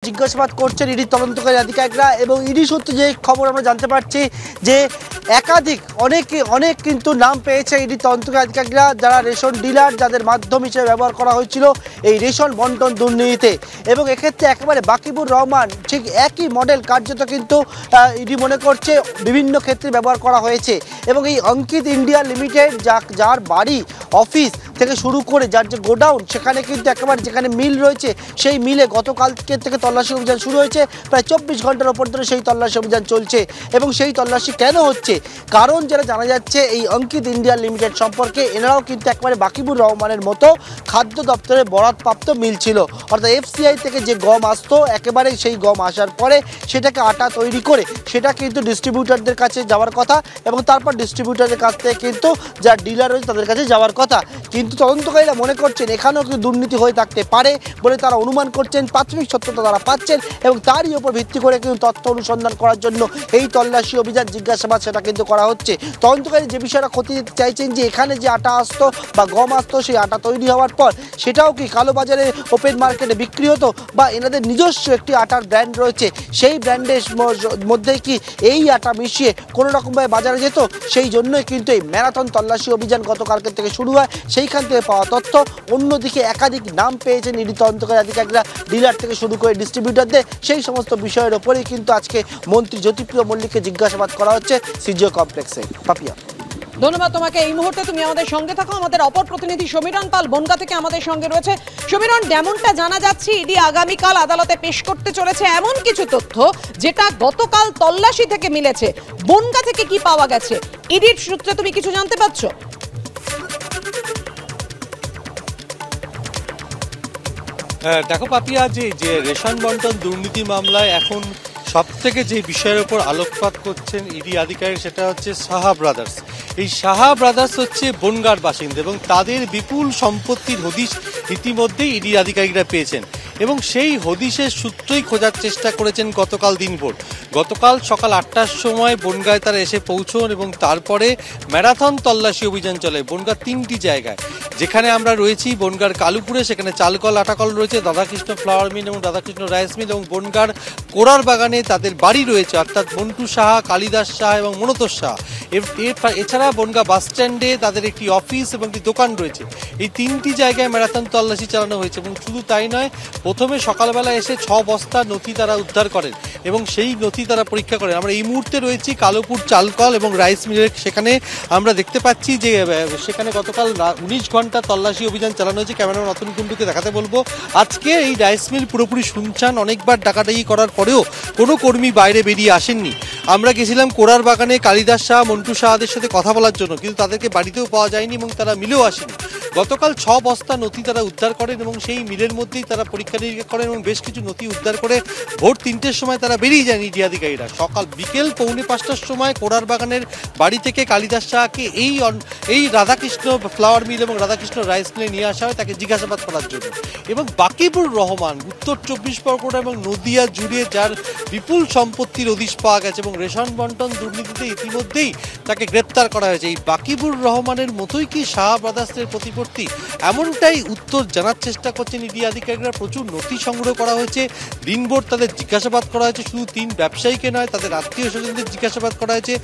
জিজ্ঞাসাবাদ করছেন ইডি তদন্তকারী আধিকারিকরা। এবং ইডি সূত্রে যে খবর আমরা জানতে পারছি যে একাধিক অনেক কিন্তু নাম পেয়েছে ইডি তদন্তকারী আধিকারিকরা, যারা রেশন ডিলার, যাদের মাধ্যম হিসেবে ব্যবহার করা হয়েছিল এই রেশন বন্টন দুর্নীতিতে। এবং এক্ষেত্রে একেবারে বাকিবুর রহমান ঠিক একই মডেল কার্যত কিন্তু ইডি মনে করছে বিভিন্ন ক্ষেত্রে ব্যবহার করা হয়েছে। এবং এই অঙ্কিত ইন্ডিয়া লিমিটেড যার বাড়ি অফিস থেকে শুরু করে যার যে গোডাউন, সেখানে কিন্তু একেবারে যেখানে মিল রয়েছে সেই মিলে গতকালকে থেকে তল্লাশি অভিযান শুরু হয়েছে। প্রায় 24 ঘন্টার ওপর ধরে সেই তল্লাশি অভিযান চলছে। এবং সেই তল্লাশি কেন হচ্ছে, কারণ যারা জানা যাচ্ছে এই অঙ্কিত ইন্ডিয়া লিমিটেড সম্পর্কে, এনারাও কিন্তু একেবারে বাকিবুর রহমানের মতো খাদ্য দপ্তরে বরাদপ্রাপ্ত মিল ছিল। অর্থাৎ FCI থেকে যে গম আসতো, একেবারে সেই গম আসার পরে সেটাকে আটা তৈরি করে সেটা কিন্তু ডিস্ট্রিবিউটারদের কাছে যাওয়ার কথা, এবং তারপর ডিস্ট্রিবিউটারের কাছ থেকে কিন্তু যারা ডিলার রয়েছে তাদের কাছে যাওয়ার কথা। কিন্তু তদন্তকারীরা মনে করছেন এখানেও কিন্তু দুর্নীতি হয়ে থাকতে পারে বলে তারা অনুমান করছেন, প্রাথমিক সত্যতা তারা পাচ্ছেন, এবং তারই উপর ভিত্তি করে কিন্তু তথ্য অনুসন্ধান করার জন্য এই তল্লাশি অভিযান জিজ্ঞাসাবাদ সেটা কিন্তু করা হচ্ছে। তদন্তকারী যে বিষয়টা খতিয়ে দিতে চাইছেন যে এখানে যে আটা আসতো বা গম আসতো, সেই আটা তৈরি হওয়ার পর সেটাও কি কালোবাজারে ওপেন মার্কেটে বিক্রি হতো, বা এনাদের নিজস্ব একটি আটার ব্র্যান্ড রয়েছে, সেই ব্র্যান্ডের মধ্যে কি এই আটা মিশিয়ে কোনো রকমভাবে বাজারে যেত। সেই জন্যই কিন্তু এই ম্যারাথন তল্লাশি অভিযান গতকালকে থেকে শুরু হয়। সেইখান থেকে পাওয়া তথ্য, অন্যদিকে একাধিক নাম পেয়েছেন ইডি তদন্তকারী আধিকারিকরা, ডিলার থেকে শুরু করে ডিস্ট্রিবিউটারদের। সেই সমস্ত বিষয়ের ওপরেই কিন্তু আজকে মন্ত্রী জ্যোতিপ্রিয় মল্লিককে জিজ্ঞাসাবাদ করা হচ্ছে সিজিও কমপ্লেক্সে। পাপিয়া, ধন্যবাদ তোমাকে। এই মুহূর্তে তুমি আমাদের সঙ্গে থাকো। আমাদের অপর প্রতিনিধি সমীরণ পাল বনগা থেকে আমাদের সঙ্গে রয়েছে। সমীরণ, যেমনটা জানা যাচ্ছে ইডি আগামীকাল আদালতে পেশ করতে চলেছে এমন কিছু তথ্য যেটা গতকাল তল্লাশি থেকে মিলেছে। বনগা থেকে কি পাওয়া গেছে, ইডির সূত্রে তুমি কিছু জানতে পারছো? দেখো পাপিয়া, যে রেশন বন্টন দুর্নীতি মামলায় এখন সব থেকে যে বিষয়ের উপর আলোকপাত করছেন ইডি আধিকারিক, সেটা হচ্ছে সাহা ব্রাদার্স। এই সাহা ব্রাদার্স হচ্ছে বনগাঁর বাসিন্দা এবং তাদের বিপুল সম্পত্তির হদিশ ইতিমধ্যেই ইডি আধিকারিকরা পেয়েছেন, এবং সেই হদিশের সূত্রই খোঁজার চেষ্টা করেছেন গতকাল দিনভর। গতকাল সকাল 8টার সময় বনগাঁয় তারা এসে পৌঁছন এবং তারপরে ম্যারাথন তল্লাশি অভিযান চলে বনগাঁর 3টি জায়গায়। যেখানে আমরা রয়েছি বনগাঁর কালুপুরে, সেখানে চালকল আটাকল রয়েছে, রাধাকৃষ্ণ ফ্লাওয়ার মিল এবং রাধাকৃষ্ণ রাইস মিল, এবং বনগাঁর কোড়ার বাগানে তাদের বাড়ি রয়েছে, অর্থাৎ মন্টু সাহা, কালিদাস সাহা এবং মনোতোষ সাহা। এছাড়া বনগাঁ বাস স্ট্যান্ডে তাদের একটি অফিস এবং একটি দোকান রয়েছে। এই 3টি জায়গায় ম্যারাথন তল্লাশি চালানো হয়েছে। এবং শুধু তাই নয়, প্রথমে সকালবেলা এসে 6 বস্তা নথি তারা উদ্ধার করেন এবং সেই নথি তারা পরীক্ষা করেন। আমরা এই মুহূর্তে রয়েছি কালুপুর চালকল এবং রাইস মিলের, সেখানে আমরা দেখতে পাচ্ছি যে সেখানে গতকাল 19 ঘন্টা তল্লাশি অভিযান চালানো হয়েছে। ক্যামেরাম্যান অতন কুণ্ডুকে দেখাতে বলবো, আজকে এই রাইস মিল পুরোপুরি শুনশান। অনেকবার ডাকাডাকি করার পরেও কোনো কর্মী বাইরে বেরিয়ে আসেননি। আমরা গেছিলাম কোড়ার বাগানে কালিদাস শাহ, মন্টু শাহদের সাথে কথা বলার জন্য, কিন্তু তাদেরকে বাড়িতেও পাওয়া যায়নি এবং তারা মিলেও আসেনি। গতকাল 6 বস্তা নথি তারা উদ্ধার করেন এবং সেই মিলের মধ্যেই তারা পরীক্ষা নিরীক্ষা করেন এবং বেশ কিছু নথি উদ্ধার করে ভোর 3টের সময় তারা বেরিয়ে যান ইডি আধিকারিকরা। বিকেল 4:45টার সময় কোড়ার বাগানের বাড়ি থেকে কালিদাস শাহকে এই রাধাকৃষ্ণ ফ্লাওয়ার মিল এবং রাধাকৃষ্ণ রাইস মিলে নিয়ে আসা হয় তাকে জিজ্ঞাসাবাদ করার জন্য। এবং বাকিবুর রহমান, উত্তর 24 পরগনা এবং নদিয়া জুড়ে যার বিপুল সম্পত্তির হদিশ পাওয়া গেছে এবং রেশন বন্টন দুর্নীতিতে ইতিমধ্যেই তাকে গ্রেপ্তার করা হয়েছে। এই বাকিবুর রহমানের মতোই কি সাহা ব্রাদার্সের প্রতিপত্তি, এমনটাই উত্তর জানার চেষ্টা করছেন ইডি আধিকারিকরা। প্রচুর নথি সংগ্রহ করা হয়েছে, দিনভর তাদের জিজ্ঞাসাবাদ করা হয়েছে। শুধু 3 ব্যবসায়ীকে নয়, তাদের আত্মীয় স্বজনদের জিজ্ঞাসাবাদ করা হয়েছে।